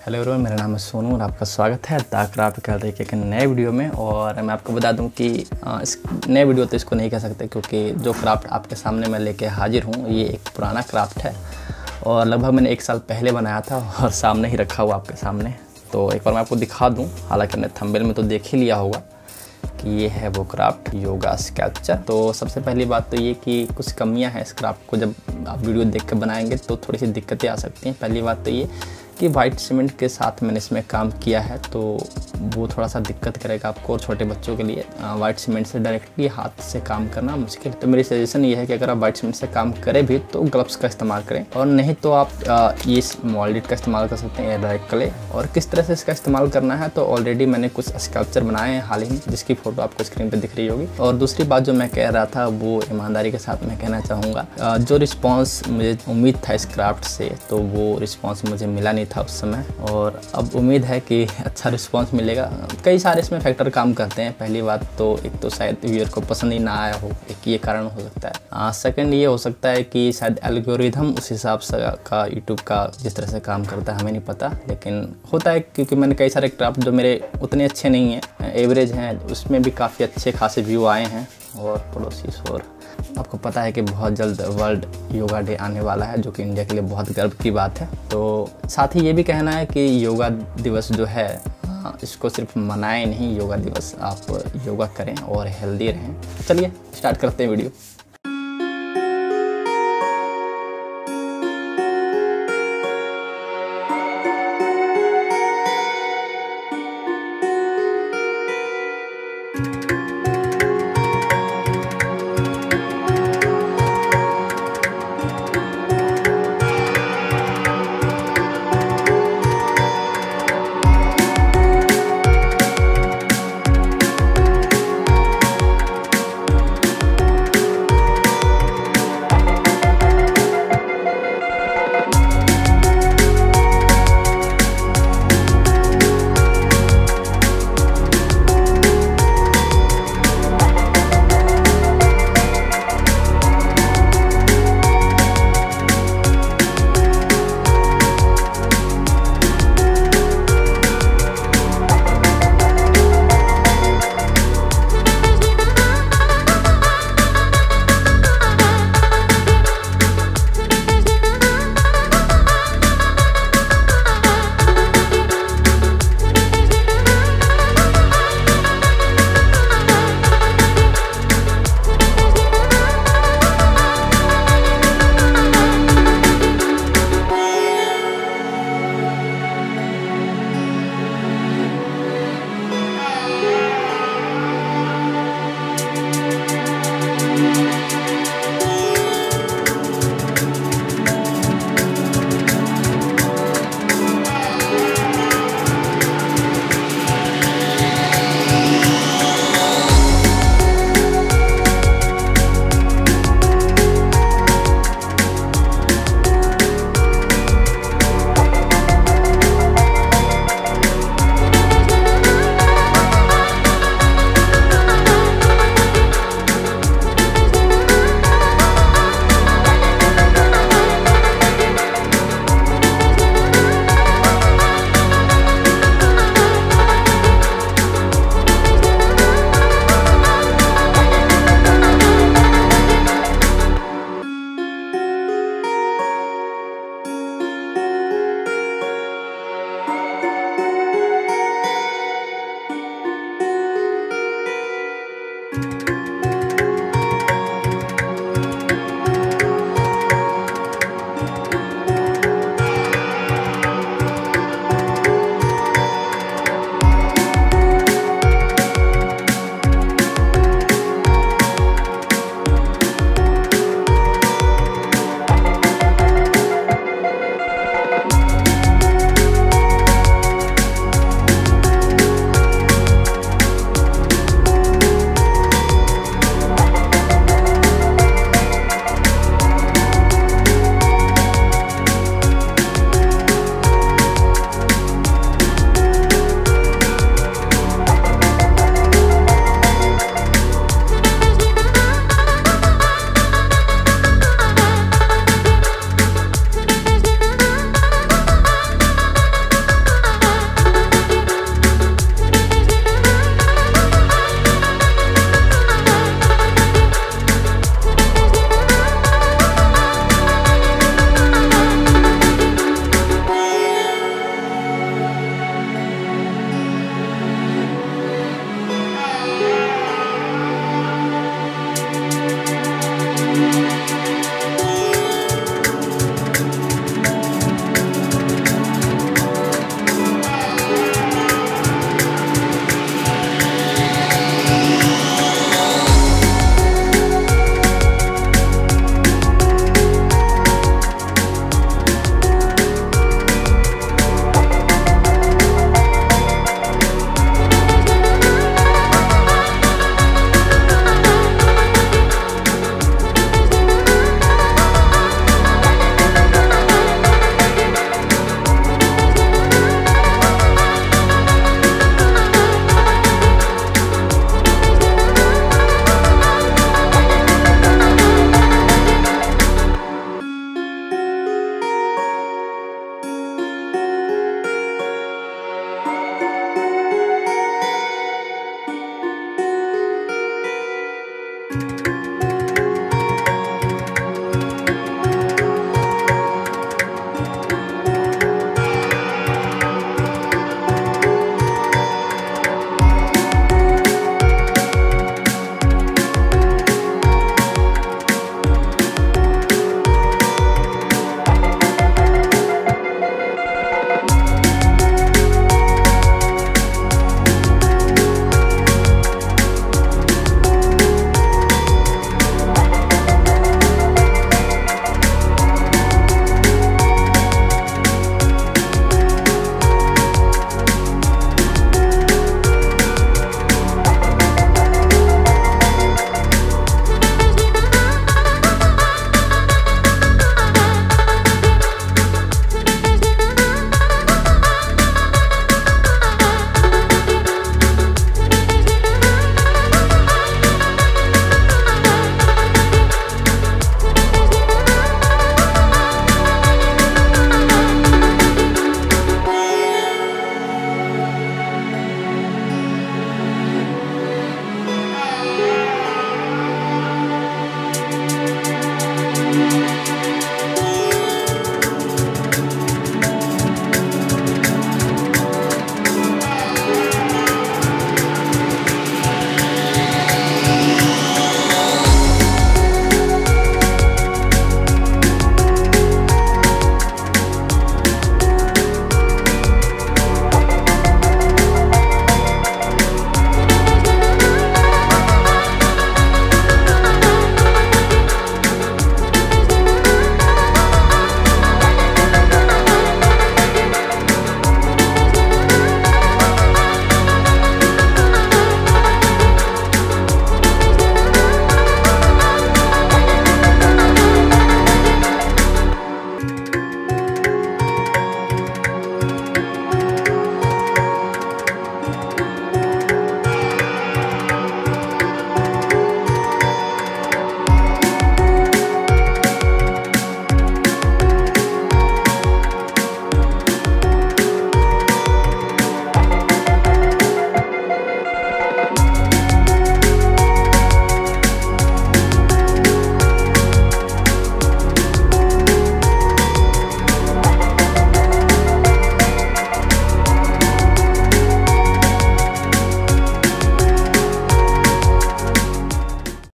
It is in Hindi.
हेलो एवरीवन, मेरा नाम है सोनू और आपका स्वागत है द क्राफ्ट गैलरी के एक नए वीडियो में। और मैं आपको बता दूं कि इस नए वीडियो तो इसको नहीं कह सकते, क्योंकि जो क्राफ्ट आपके सामने मैं लेके हाजिर हूं ये एक पुराना क्राफ्ट है और लगभग मैंने 1 साल पहले बनाया था और सामने ही रखा हुआ आपके सामने। तो एक बार मैं आपको दिखा दूँ, हालांकि मैंने थंबनेल में तो देख ही लिया होगा कि ये है वो क्राफ्ट योगा स्कल्पचर। तो सबसे पहली बात तो ये कि कुछ कमियां हैं इस क्राफ्ट को, जब आप वीडियो देख कर बनाएंगे तो थोड़ी सी दिक्कतें आ सकती हैं। पहली बात तो ये कि वाइट सीमेंट के साथ मैंने इसमें काम किया है, तो वो थोड़ा सा दिक्कत करेगा आपको और छोटे बच्चों के लिए वाइट सीमेंट से डायरेक्टली हाथ से काम करना मुश्किल। तो मेरी सजेशन ये है कि अगर आप वाइट सीमेंट से काम करें भी तो ग्लव्स का इस्तेमाल करें, और नहीं तो आप ये मोल्डेड का इस्तेमाल कर सकते हैं या डायरेक्ट क्ले। और किस तरह से इसका इस्तेमाल करना है तो ऑलरेडी मैंने कुछ स्कल्पचर बनाए हैं हाल ही में, जिसकी फ़ोटो आपको स्क्रीन पर दिख रही होगी। और दूसरी बात जो मैं कह रहा था वो ईमानदारी के साथ मैं कहना चाहूँगा, जो रिस्पॉन्स मुझे उम्मीद था इस क्राफ्ट से तो वो रिस्पॉन्स मुझे मिला नहीं था उस समय, और अब उम्मीद है कि अच्छा रिस्पांस मिलेगा। कई सारे इसमें फैक्टर काम करते हैं। पहली बात तो एक तो शायद व्यूअर को पसंद ही ना आया हो, एक ये कारण हो सकता है। सेकंड ये हो सकता है कि शायद एल्गोरिथम उस हिसाब से का यूट्यूब का जिस तरह से काम करता है हमें नहीं पता, लेकिन होता है क्योंकि मैंने कई सारे क्राफ्ट जो मेरे उतने अच्छे नहीं हैं, एवरेज हैं, उसमें भी काफ़ी अच्छे खासे व्यू आए हैं। और पड़ोसी शोर, आपको पता है कि बहुत जल्द वर्ल्ड योगा डे आने वाला है, जो कि इंडिया के लिए बहुत गर्व की बात है। तो साथ ही ये भी कहना है कि योगा दिवस जो है इसको सिर्फ मनाएं नहीं, योगा दिवस आप योगा करें और हेल्दी रहें। चलिए स्टार्ट करते हैं वीडियो।